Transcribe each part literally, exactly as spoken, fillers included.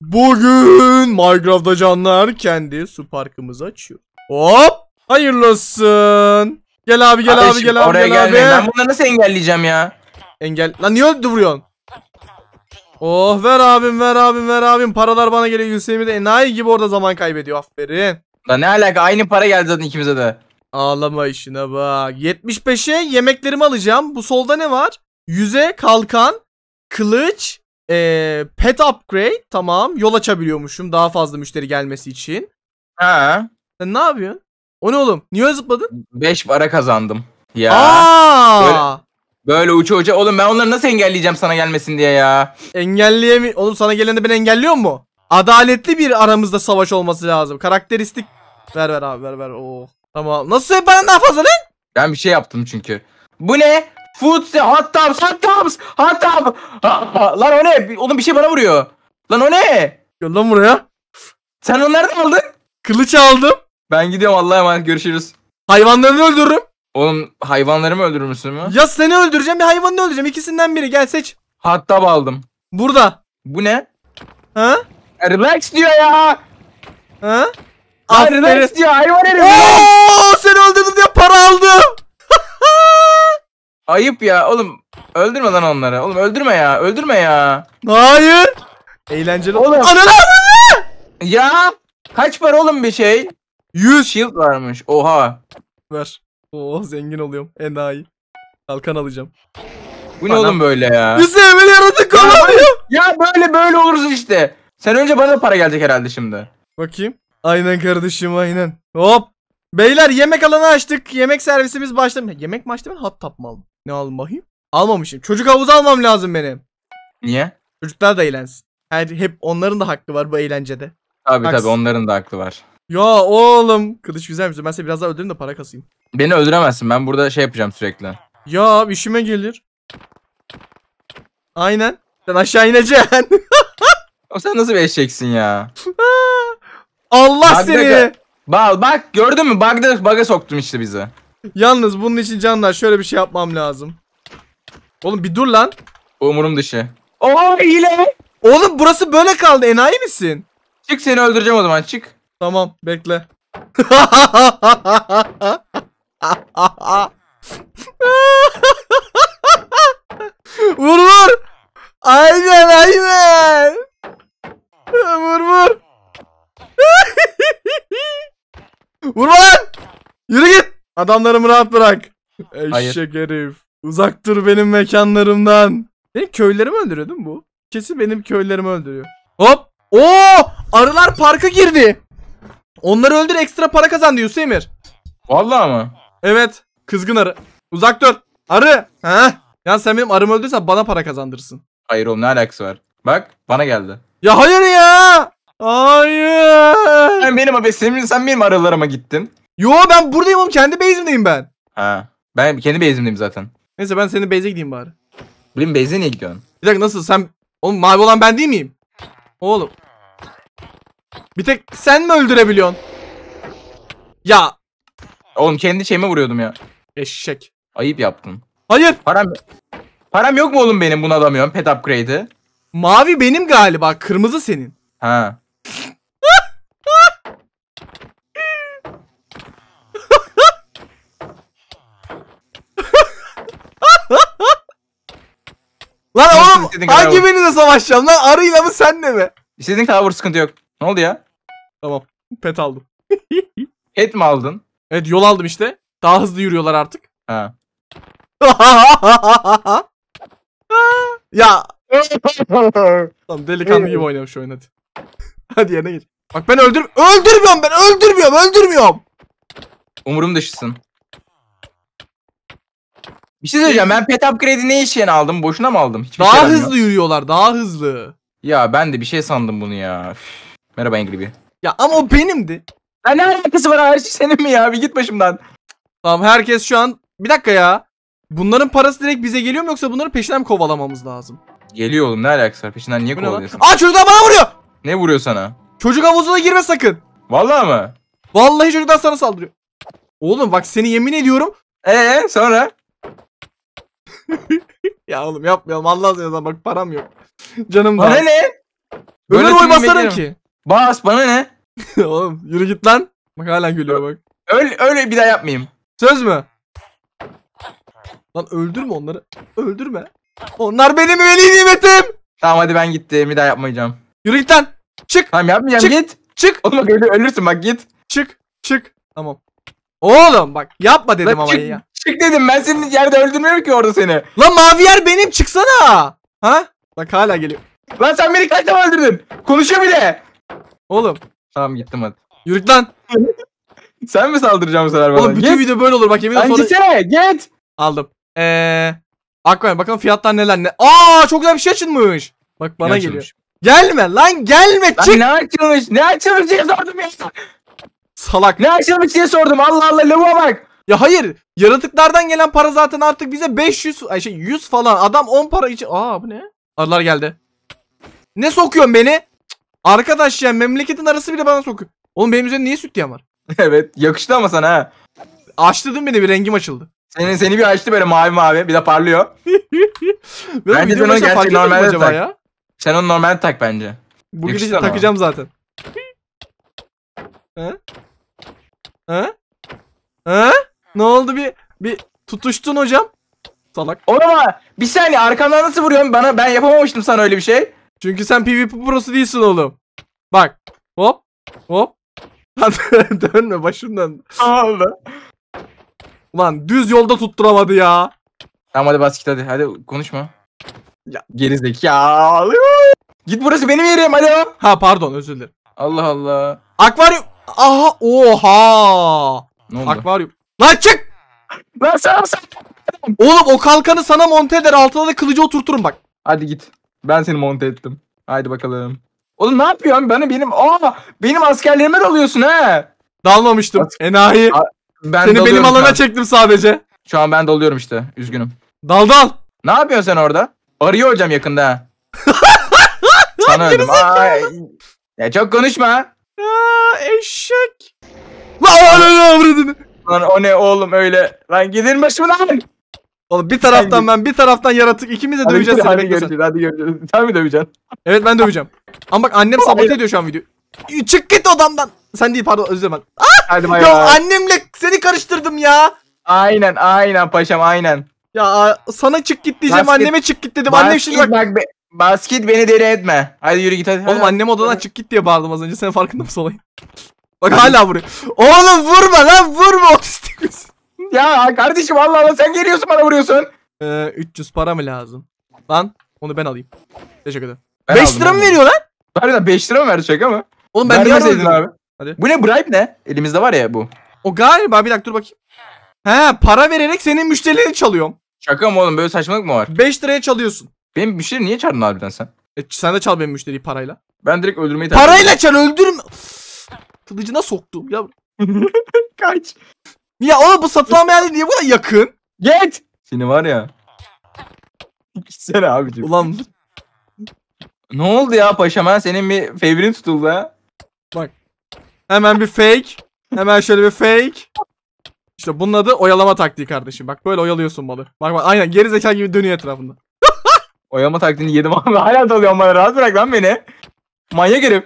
Bugün Minecraft'ta canlar kendi su parkımızı açıyor. Hop! Hayırlı olsun. Gel abi gel abi, abi gel abi oraya gel abi. Ben bunları nasıl engelleyeceğim ya? Engel. Lan niye öldü vuruyorsun? Oh ver abim ver abim ver abim. Paralar bana geliyor. Hüseyin de enayi gibi orada zaman kaybediyor. Aferin. Lan ne alaka, aynı para geldi zaten ikimize de. Ağlama işine bak. yetmiş beşe yemeklerimi alacağım. Bu solda ne var? Yüze kalkan, kılıç, ee, pet upgrade. Tamam. Yol açabiliyormuşum daha fazla müşteri gelmesi için. Ha. Sen ne yapıyorsun? O ne oğlum? Niye zıpladın? beş para kazandım. Ya. Aa! Böyle, böyle uça uça. Oğlum ben onları nasıl engelleyeceğim sana gelmesin diye ya. Engelleyemi... Oğlum sana geleni ben engelliyor mu? Adaletli bir aramızda savaş olması lazım. Karakteristik. Ver ver abi ver ver. Oo. Tamam. Nasıl hep bana daha fazla lan? Ben bir şey yaptım çünkü. Bu ne? Food, hot tubs, hot tubs, hot tub. Aa, lan o ne? Oğlum bir şey bana vuruyor. Lan o ne? Gel lan buraya. Sen onu nereden aldın? Kılıç aldım. Ben gidiyorum, Allah'a emanet, görüşürüz. Hayvanlarını öldürürüm. Oğlum hayvanları mı öldürür müsün mü? Ya seni öldüreceğim bir hayvanını öldüreceğim. İkisinden biri. Gel seç. Hot tub aldım. Burada. Bu ne? Ha? Relax diyor ya. Ha? Lan relax diyor hayvan herif. Ooo seni öldürdüm diye para aldım. Ayıp ya oğlum. Öldürme lan onları. Oğlum öldürme ya. Öldürme ya. Hayır. Eğlenceli. Oğlum. Ananı. Ya. Kaç para oğlum bir şey? yüz. Shield varmış. Oha. Ver. Oo zengin oluyorum. Enayi. Kalkan alacağım. Bu ne Anam. oğlum böyle ya? Hüseyin beni yaratık kovalıyor. Ya böyle böyle oluruz işte. Sen önce bana da para gelecek herhalde şimdi. Bakayım. Aynen kardeşim aynen. Hop. Beyler yemek alanı açtık. Yemek servisimiz başladı. Yemek mi açtım ben? Hot tub mı aldım? Ne aldım bakayım? Almamışım. Çocuk havuzu almam lazım benim. Niye? Çocuklar da eğlensin. Her, hep onların da hakkı var bu eğlencede. Tabii Haksız. tabii onların da aklı var. Ya oğlum. Kılıç güzelmiş. Ben seni biraz daha öldüreyim de para kasayım. Beni öldüremezsin. Ben burada şey yapacağım sürekli. Ya işime gelir. Aynen. Sen aşağı ineceksin. O sen nasıl bir eşeksin ya? Allah Bak, seni. Bak bak gördün mü? Bug'da bug'a soktun işte bizi. Yalnız bunun için canlar şöyle bir şey yapmam lazım. Oğlum bir dur lan. Umurum dışı. Oo hile. Oğlum burası böyle kaldı. Enayi misin? Çık, seni öldüreceğim o zaman, çık. Tamam bekle. Vur vur. Aynen aynen. Vur vur. Vur lan. Yürü git. Adamlarımı rahat bırak. Eşek herif. Uzak dur benim mekanlarımdan. Benim köylerimi öldürüyor değil mi bu? Kesin benim köylerimi öldürüyor. Hop. Oo! Arılar parka girdi. Onları öldür, ekstra para kazan diyor Hüseyin. Vallahi mı? Evet. Kızgın arı. Uzak dur. Arı. Ha? Ya sen benim arımı öldürürsen bana para kazandırırsın. Hayır oğlum, ne alakası var? Bak bana geldi. Ya hayır ya. Hayır. Sen benim abi senin sen benim aralarıma gittin. Yo ben buradayım oğlum, kendi base'imdeyim ben. Ha. Ben kendi base'imdeyim zaten. Neyse ben senin base'e gideyim bari. Benim base'e niye gidiyorsun? Bir dakika, nasıl sen? Oğlum mavi olan ben değil miyim? Oğlum. Bir tek sen mi öldürebiliyorsun? Ya. Oğlum kendi şeyime vuruyordum ya. Eşek. Ayıp yaptın. Hayır. Param Param yok mu oğlum benim, bunu alamıyorum pet upgrade'i? Mavi benim galiba, kırmızı senin. Ha. Lan Nasıl oğlum istediğin kadar hangi vur. benimle savaşacağım lan, arıyla mı senle mi? İstediğin kadar vur, sıkıntı yok. Ne oldu ya? Tamam, pet aldım. Et mi aldın? Evet, yol aldım işte. Daha hızlı yürüyorlar artık. Ha. Ya. Tamam, delikanlı gibi oynuyorum şu oyun, hadi. Hadi yerine geç. Bak ben öldür öldürmüyorum ben öldürmüyorum öldürmüyorum. Umurum dışısın. Bir şey söyleyeceğim, ben pet upgrade'i ne işe aldım? Boşuna mı aldım? Hiçbir Daha şey hızlı yaramıyor. yürüyorlar, daha hızlı. Ya ben de bir şey sandım bunu ya. Üf. Merhaba Angry Bee. Ya ama o benimdi. Ya ne alakası var, her şey senin mi ya? Bir git başımdan. Tamam, herkes şu an bir dakika ya. Bunların parası direkt bize geliyor mu, yoksa bunların peşinden mi kovalamamız lazım? Geliyor oğlum, ne alakası var? Peşinden niye Bu ne lan? kovalıyorsun? Aa, çocuklar bana vuruyor. Ne vuruyor sana? Çocuk havuzuna girme sakın. Vallahi mı? Vallahi çocuklar sana saldırıyor. Oğlum bak, seni yemin ediyorum. Ee sonra? Ya oğlum yapmayalım, Allah seversen bak, param yok. Canım da. Bana ne? Ömür Böyle boyu tüm basarım beklerim. ki. Bas bana ne? Oğlum yürü git lan. Bak hala gülüyor bak. Öyle, öyle bir daha yapmayayım. Söz mü? Lan öldürme onları. Öldürme. Onlar benim veli nimetim. Tamam hadi ben gittim. Bir daha yapmayacağım. Yürü git lan. Çık. Tamam yapmayacağım Çık. git. Çık. Oğlum bak öyle ölürsün bak git. Çık. Çık. Tamam. Oğlum bak yapma dedim Lan ama çık, ya. çık dedim ben senin yerde öldürmüyorum ki orada seni. Lan mavi yer benim, çıksana. Ha? Bak hala geliyor. Lan sen beni kaç defa öldürdün? Konuşuyor bile. Oğlum Tamam gittim hadi. yürü git lan. Sen mi saldıracaksın bu sefer bana? Oğlum bütün Git. video böyle olur bak, yemin Lan ederim sonra gitsene git. aldım. Eee Aquaman bakalım fiyatlar neler ne. Aa çok güzel bir şey açılmış. Bak bana Ne geliyor. açılmış? Gelme lan, gelme, Lan çık. ne açılmış? Ne açılmış diye sordum ya. Salak. Ne açılmış diye sordum. Allah Allah lavuğa bak. Ya hayır, yaratıklardan gelen para zaten artık bize beş yüz ay şey yüz falan, adam on para için. Aa bu ne? Arılar geldi. Ne sokuyorsun beni? Cık, arkadaş ya, memleketin arası bile bana sokuyor. Oğlum benim üzerimde niye süt diyen var? Evet yakıştı ama sana ha. Açtırdın beni, bir rengim açıldı. Senin seni bir açtı böyle mavi mavi bir de parlıyor. Ben Bence video sen onu başına fark gerçek etmedim normalde acaba tak. ya. Sen onu normalde tak bence. Bu Yakıştı gidişle ama. takacağım zaten. He? He? He? Ne oldu, bir bir tutuştun hocam? Salak. Oğlum ama bir saniye arkamdan nasıl vuruyorsun bana? Ben yapamamıştım sana öyle bir şey. Çünkü sen PvP prosu değilsin oğlum. Bak. Hop. Hop. Lan dönme başımdan. Ne oldu? Ulan düz yolda tutturamadı ya. Tamam hadi bas git hadi. Hadi konuşma. Ya. Gerizekalı. Git burası benim yerim hadi. Ha pardon, özür dilerim. Allah Allah. Akvaryum. Aha, oha. Ne oldu? Akvaryum. Lan çık. Lan sen sen. Oğlum o kalkanı sana monte eder, altına da kılıcı oturturum bak. Hadi git. Ben seni monte ettim. Haydi bakalım. Oğlum ne yapıyorsun? Bana benim aa benim askerlerime dalıyorsun ha. Dalmamıştım. Bak. Enayi. Ben Seni benim dalıyorum şu alana an. çektim sadece. Şu an ben doluyorum işte. Üzgünüm. Dal dal. Ne yapıyorsun sen orada? Arıyor hocam yakında ha. Sana öldüm. Ay. Ya çok konuşma. Aa, eşek. Lan lan lan. Lan o ne oğlum öyle. Lan gidin başımdan. Oğlum bir taraftan git. ben, bir taraftan yaratık, ikimiz de Hadi, döveceğiz seni, hadi bekle sen. görüşürüz. Hadi görüşürüz. Sen mi döveceksin? Evet ben döveceğim. Ama bak annem sabote ediyor şu an videoyu. Çık git odamdan. Sen değil, pardon, özür dilerim. Hadi bay Ya bay. annemle seni karıştırdım ya. Aynen aynen paşam aynen. Ya sana çık git diyeceğim, Basket- anneme çık git dedim. Annem şimdi bak. bak. be- basket beni deli etme. Hadi yürü git hadi. Oğlum hadi. annem odadan çık git diye bağırdım az önce. Sen farkında mısın olayın? Bak hala vuruyor. Oğlum vurma lan, vurma, otistik misin? Ya kardeşim Allah Allah sen geliyorsun bana vuruyorsun. Ee, üç yüz para mı lazım? Lan onu ben alayım. Teşekkür ederim. Ben beş aldım, lira mı aldım. veriyor lan? Harbiden beş lira mı verdi şaka mı? Oğlum ben niye Vermeseydin alıyorum? abi. Hadi. Bu ne bribe ne? Elimizde var ya bu. O galiba, bir dakika dur bakayım. He, para vererek senin müşterilerini çalıyorum. Şaka mı oğlum böyle saçmalık mı var? beş liraya çalıyorsun. Benim müşteri niye çağırdın harbiden sen? E, sen de çal benim müşteriyi parayla. Ben direkt öldürmeyi tercih Parayla çal, öldürme. Üf, kılıcına soktum ya. ediyorum. Kaç. Ya oğlum bu satılan bir yer niye bu kadar yakın? Git. Seni var ya. Gitsene abicim. Ulan Ne oldu ya paşam ha? Senin bir favorin tutuldu ha. hemen bir fake. Hemen şöyle bir fake. İşte bunun adı oyalama taktiği kardeşim. Bak böyle oyalıyorsun malı. Bak bak aynen geri zeka gibi dönüyor etrafında. Oyalama taktiğini yedim abi. Hala dalıyorsun bana. Rahat bırak lan beni. Manyak herif.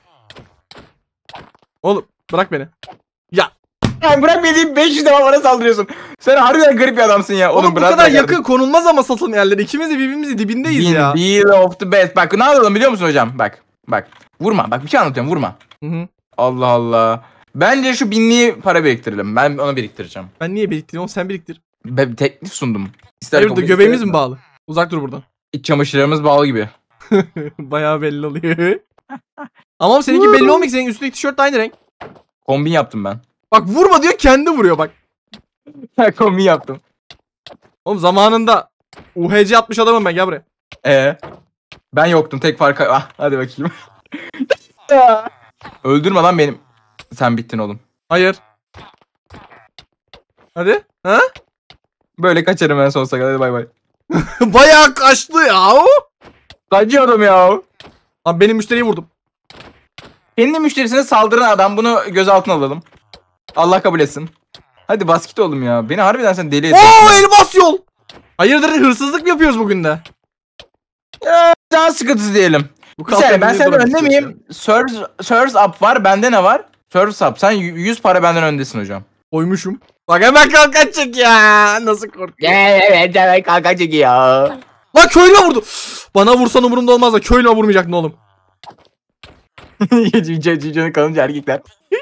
Oğlum bırak beni. Ya Yani bırak beni deyip beş yüz defa bana saldırıyorsun. Sen harbiden garip bir adamsın ya. oğlum, Oğlum, bu bırak kadar bırak yakın kardeşim. konulmaz ama satılım yerleri. İkimiz de birbirimizin dibindeyiz Bin, ya. Deal of the best. Bak ne yapalım biliyor musun hocam? Bak. Bak. Vurma. Bak bir şey anlatıyorum. Vurma. Hı hı. Allah Allah. Bence şu binliği para biriktirelim. Ben onu biriktireceğim. Ben niye biriktireyim oğlum, sen biriktir. Ben bir teklif sundum. İster Hayırdır, kabul, göbeğimiz ister mi bağlı? Uzak dur buradan. İç çamaşırlarımız bağlı gibi. Bayağı belli oluyor. Ama seninki belli olmuyor ki, senin üstündeki tişört de aynı renk. Kombin yaptım ben. Bak vurma diyor, kendi vuruyor bak. Kombin yaptım. Oğlum zamanında U H C atmış adamım ben, gel buraya. Ee, ben yoktum tek farkı. Ah, hadi bakayım. Öldürme lan benim. Sen bittin oğlum. Hayır. Hadi. Ha? Böyle kaçarım ben sonsuza kadar. Hadi bay bay. Bayağı kaçtı ya. Kaçıyordum ya. Lan benim müşteriyi vurdum. Kendi müşterisine saldıran adam, bunu gözaltına alalım. Allah kabul etsin. Hadi basket oğlum ya. Beni harbiden sen deli ediyorsun. Oo, ya. elmas yol. Hayırdır, hırsızlık mı yapıyoruz bugün de? Ya, can sıkıntısı diyelim. Bu Bir saniye ben niye senden duran önde istiyorsun ya? miyim? Surfs, Surfs Up var. Bende ne var? Surfs Up. Sen yüz para benden öndesin hocam. Koymuşum. Bak hemen kalkan çık ya. Nasıl korkuyor? Evet evet kanka çekiyor. Lan köylü vurdu. Bana vursan umurumda olmaz da köylü vurmayacaktın oğlum. Canı kalınca erkekler.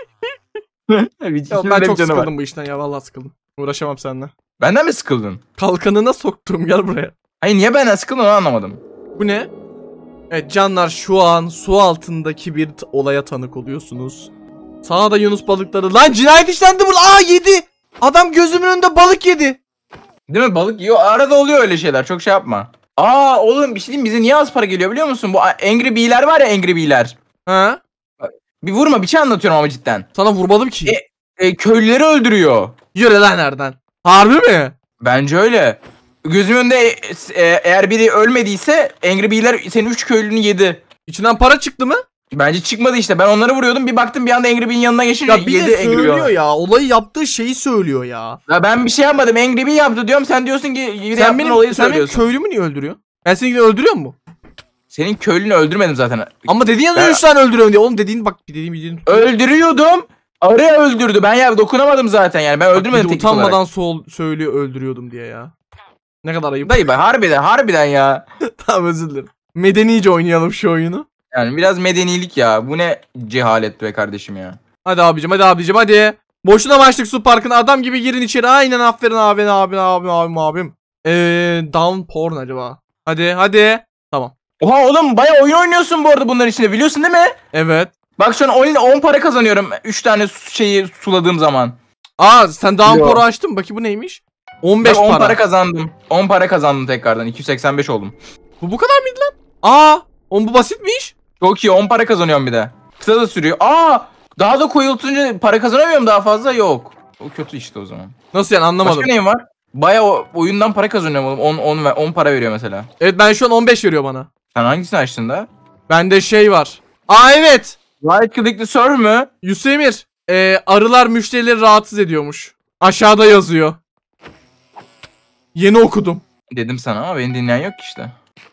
Ya ben çok sıkıldım bu işten ya, vallahi sıkıldım. Uğraşamam seninle. Benden mi sıkıldın? Kalkanına soktum, gel buraya. Hayır niye benden sıkıldın onu anlamadım. Bu ne? Evet canlar, şu an su altındaki bir t- olaya tanık oluyorsunuz. Sağda Yunus balıkları. Lan cinayet işlendi burada. Aa yedi. Adam gözümün önünde balık yedi. Değil mi? Balık yiyor. Arada oluyor öyle şeyler. Çok şey yapma. Aa oğlum bir şey diyeyim, bize niye az para geliyor biliyor musun? Bu Angry Bee'ler var ya, Angry Bee'ler. Ha? Bir vurma, bir şey anlatıyorum ama cidden. Sana vurmadım ki. E, e, köylüleri öldürüyor. Yürü lan nereden? Harbi mi? Bence öyle. Gözümün önünde e, e, eğer biri ölmediyse Angry Bee'ler senin üç köylünü yedi. İçinden para çıktı mı? Bence çıkmadı işte. Ben onları vuruyordum. Bir baktım bir anda Angry Bee'nin yanına geçince Ya bir yedi de Angry söylüyor Bee. ya. Olayı yaptığı şeyi söylüyor ya. Ya ben bir şey yapmadım. Angry Bee yaptı diyorum. Sen diyorsun ki bir de Sen yaptığın benim, olayı sen benim söylüyorsun. köylümü niye öldürüyorsun? Ben seni öldürüyor mu? Senin köylünü öldürmedim zaten. Ama dediğin ya Ben- üç tane öldürüyorum diye. Oğlum dediğin bak, bir dediğin dediğin. Öldürüyordum. Arı öldürdü. Ben ya dokunamadım zaten yani. Ben Bak, öldürmedim bir de teknik olarak. utanmadan sol söylüyor öldürüyordum diye ya. Ne kadar ayıp. Dayı ben harbiden harbiden ya. Tamam, özür dilerim. Medenice oynayalım şu oyunu. Yani biraz medenilik ya. Bu ne cehalet be kardeşim ya. Hadi abicim, hadi abicim, hadi. Boşuna mı açtık su parkına? Adam gibi girin içeri. Aynen, aferin abi, abi, abi, abim, abim. Eee downpour acaba? Hadi, hadi. Tamam. Oha oğlum bayağı oyun oynuyorsun bu arada bunların içinde, biliyorsun değil mi? Evet. Bak şu an oyun on para kazanıyorum. üç tane su- şeyi suladığım zaman. Aa, sen downpour'u Yo. açtın mı? Bakayım bu neymiş? on beş Ben on para. para kazandım. on para kazandım tekrardan. iki yüz seksen beş oldum. Bu bu kadar mıydı lan? Aa, on bu basitmiş. Çok iyi, on para kazanıyorum bir de. Kısa da sürüyor. Aa! Daha da koyultunca para kazanamıyorum daha fazla. Yok. O kötü işte o zaman. Nasıl yani, anlamadım. Başka neyim var? Bayağı o- oyundan para kazanıyorum oğlum. on, on, ve- on para veriyor mesela. Evet, ben şu an on beş veriyor bana. Sen hangisini açtın da? Bende şey var. Aa evet. Right click surf mü? Yusemir. Ee, arılar müşterileri rahatsız ediyormuş. Aşağıda yazıyor. Yeni okudum. Dedim sana ama beni dinleyen yok ki işte.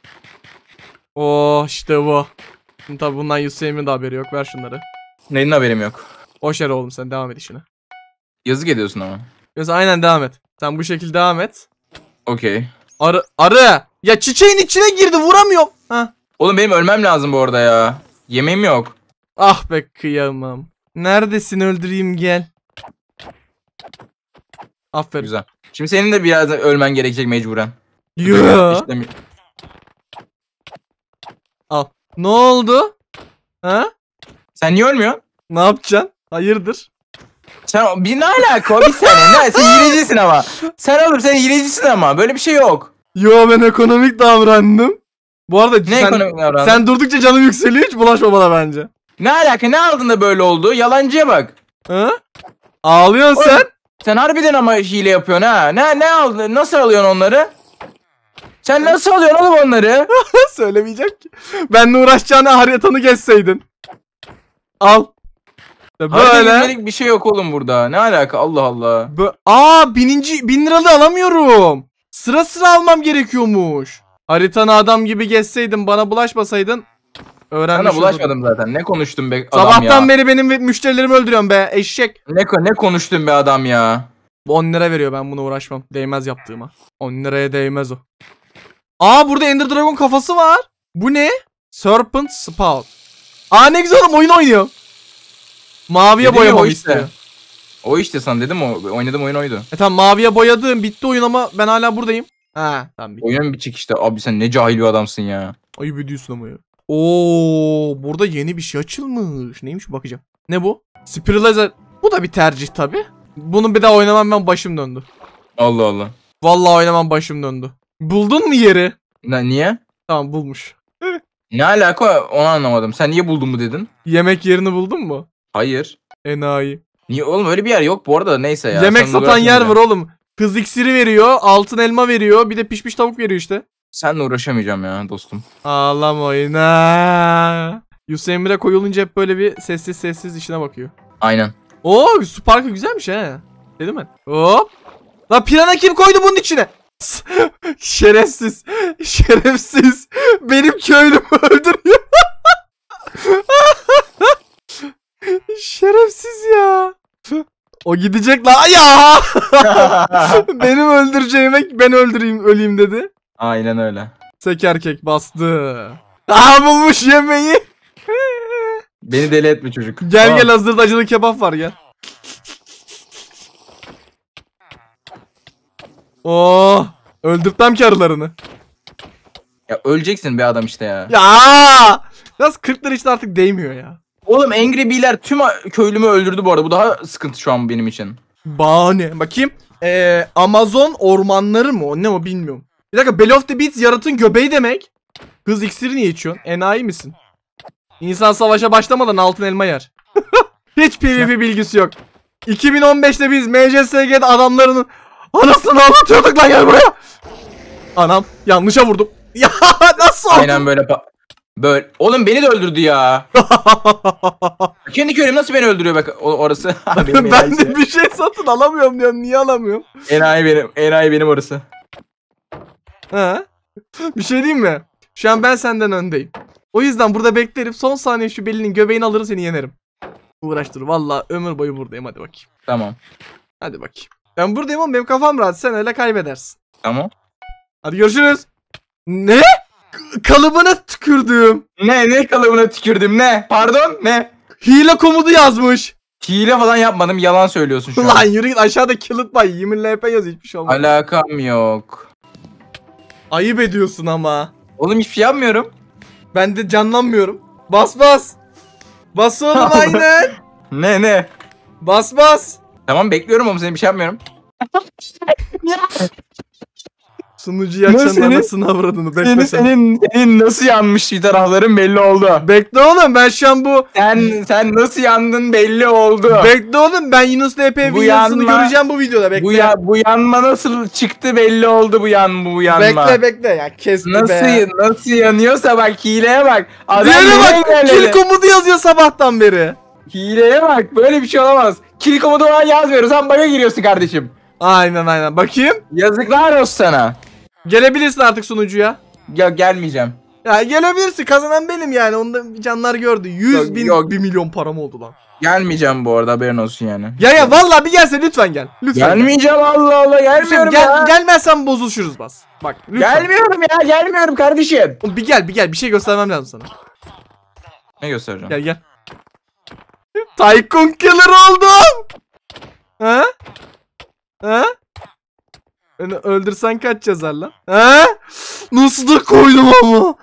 Oh işte bu. Şimdi tabi bundan Yusemir'in de haberi yok. Ver şunları. Neyin haberim yok. Boş ver oğlum, sen devam et işine. Yazık ediyorsun ama. Yoksa aynen devam et. Sen bu şekilde devam et. Okey. Arı. Arı. Ya çiçeğin içine girdi, vuramıyorum. Hah. Oğlum benim ölmem lazım bu arada ya. Yemeğim yok. Ah be kıyamam. Neredesin, öldüreyim gel. Aferin. Güzel. Şimdi senin de biraz ölmen gerekecek mecburen. Yoo. İşte- Al. Ne oldu? Ha? Sen niye ölmüyorsun? Ne yapacaksın? Hayırdır? Sen bir ne alaka o bir saniye. Ne? Sen hilecisin ama. Sen oğlum sen hilecisin ama. Böyle bir şey yok. Yo, ben ekonomik davrandım. Bu arada Ne sen, ekonomik davranış? sen durdukça canım yükseliyor, hiç bulaşma bana bence. Ne alaka? Ne aldın da böyle oldu? Yalancıya bak. Ha? Ağlıyorsun Oğlum, sen. Sen harbiden ama hile yapıyorsun ha. Ne ne aldın? Nasıl alıyorsun onları? Sen nasıl alıyorsun oğlum onları? Söylemeyeceğim ki. Benle uğraşacağına haritanı geçseydin. Al. İşte Böyle böyle. bir şey yok oğlum burada. Ne alaka? Allah Allah. Bö- Aa, bininci bin liralı alamıyorum. Sıra sıra almam gerekiyormuş. Haritanı adam gibi geçseydin, bana bulaşmasaydın öğrenmiş Sana olurdum. bulaşmadım zaten. Ne konuştun be adam Sabahtan ya? beri benim ve müşterilerimi öldürüyorsun be eşek. Ne, ko- ne konuştun be adam ya? Bu on lira veriyor, ben buna uğraşmam. Değmez yaptığıma. on liraya değmez o. Aa, burada Ender Dragon kafası var. Bu ne? Serpent Spout. Aa, ne güzel oğlum, oyun oynuyor. Maviye Dedim ya, boyamamı o işte. istiyor. O işte sana dedim o. Oynadığım oyun oydu. E tamam, maviye boyadım, bitti oyun ama ben hala buradayım. Ha tamam, bitti. Oyun bir çık işte. Abi sen ne cahil bir adamsın ya. Ayıp ediyorsun ama ya. Oo, burada yeni bir şey açılmış. Neymiş bakacağım. Ne bu? Spiralizer. Bu da bir tercih tabi. Bunu bir daha oynamam, ben başım döndü. Allah Allah. Vallahi oynamam, başım döndü. Buldun mu yeri? Ne, niye? Tamam, bulmuş. Ne alaka onu anlamadım. Sen niye buldun mu dedin? Yemek yerini buldun mu? Hayır. Enayi. Niye oğlum öyle bir yer yok bu arada neyse ya. Yemek Sen satan uğraşma yer ya. var oğlum. Kız iksiri veriyor, altın elma veriyor, bir de pişmiş tavuk veriyor işte. Seninle uğraşamayacağım ya dostum. Ağlama oyna. Yusuf Emre koyulunca hep böyle bir sessiz sessiz işine bakıyor. Aynen. Oo, su parkı güzelmiş he. Dedim ben. Hop. La pirana kim koydu bunun içine? Şerefsiz. Şerefsiz. Benim köylümü öldürüyor. O gidecek la ya. Benim öldüreceğime ben öldüreyim öleyim dedi. Aynen öyle. Sek erkek bastı. Aa bulmuş yemeği. Beni deli etme çocuk. Gel Tamam. gel hazırda acılı kebap var gel. Oh, öldürtmem ki arılarını. Ya öleceksin be adam işte ya. Ya! Biraz kırklar işte artık değmiyor ya. Oğlum Angry Bee'ler tüm köylümü öldürdü bu arada. Bu daha sıkıntı şu an benim için. Bahane. Bakayım. Ee, Amazon ormanları mı? O ne o bilmiyorum. Bir dakika, Bell of the Beats yaratığın göbeği demek. Kız iksiri niye içiyorsun? Enayi misin? İnsan savaşa başlamadan altın elma yer. Hiç PvP bilgisi yok. iki bin on beşte biz M C S G'de adamların anasını anlatıyorduk lan, gel buraya. Anam yanlışa vurdum. Ya nasıl oldu? Aynen böyle pa- böyle. Oğlum beni de öldürdü ya. Kendi köylüm nasıl beni öldürüyor bak o- orası. Benim Ben enayi de bir şey satın alamıyorum diyorum. Niye alamıyorum? Enayi benim. Enayi benim orası. Ha? Bir şey diyeyim mi? Şu an ben senden öndeyim. O yüzden burada beklerim. Son saniye şu belinin göbeğini alırım, seni yenerim. Uğraştır. Vallahi ömür boyu buradayım. Hadi bakayım. Tamam. Hadi bakayım. Ben buradayım ama benim kafam rahat. Sen öyle kaybedersin. Tamam. Hadi görüşürüz. Ne? K- Kalıbına tükürdüm. Ne ne kalıbına tükürdüm ne? Pardon ne? Hile komutu yazmış. Hile falan yapmadım, yalan söylüyorsun şu Lan an. yürü git, aşağıda kill it by yemin L P yaz, hiçbir şey olmaz. Alakam yok. Ayıp ediyorsun ama. Oğlum hiçbir şey yapmıyorum. Ben de canlanmıyorum. Bas bas. Bas oğlum aynen. Ne ne? Bas bas. Tamam bekliyorum ama senin bir şey yapmıyorum. Sunucuyu Ne açanın senin? anasını avradını bekle Senin, sen. senin, senin nasıl yanmış bir tarafların belli oldu. Bekle oğlum, ben şu an bu Sen sen nasıl yandın belli oldu. bekle oğlum, ben Yunus L P Bu videosunu yanma- göreceğim bu videoda, bekle. Bu ya bu yanma nasıl çıktı belli oldu bu yan bu yanma. Bekle bekle ya, kes Nasıl be. nasıl yanıyorsa bak hileye bak. Adam Diğerine nereye bak, geldi? kill komutu yazıyor sabahtan beri. Hileye bak, böyle bir şey olamaz. Kill komutu falan yazmıyoruz. Sen bug'a giriyorsun kardeşim. Aynen aynen, bakayım. Yazıklar olsun sana. Gelebilirsin artık sunucuya. Ya gelmeyeceğim. Ya gelebilirsin, kazanan benim yani, onda canlar gördü. yüz Yok, bin yok. bir milyon param oldu lan. Gelmeyeceğim bu arada, haberin olsun yani. Ya ya vallahi bir gelse lütfen gel. Lütfen gel. Gelmeyeceğim, Allah Allah, gelmiyorum Gel, ya. gelmezsen bozuşuruz bas. Bak lütfen. Gelmiyorum ya, gelmiyorum kardeşim. Oğlum bir gel bir gel, bir şey göstermem lazım sana. Ne göstereceğim? Gel gel. Tycoon Killer oldum. Ha? Ha? Beni öldürsen kaç yazar lan? Ha? Nasıl da koydum ama.